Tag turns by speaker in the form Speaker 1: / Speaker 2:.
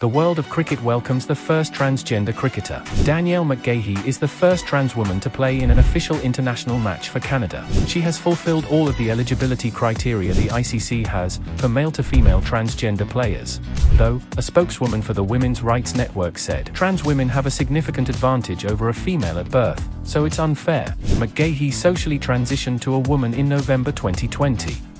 Speaker 1: The world of cricket welcomes the first transgender cricketer. Danielle McGahey is the first trans woman to play in an official international match for Canada. She has fulfilled all of the eligibility criteria the ICC has for male-to-female transgender players. Though, a spokeswoman for the Women's Rights Network said, "Trans women have a significant advantage over a female at birth, so it's unfair." McGahey socially transitioned to a woman in November 2020.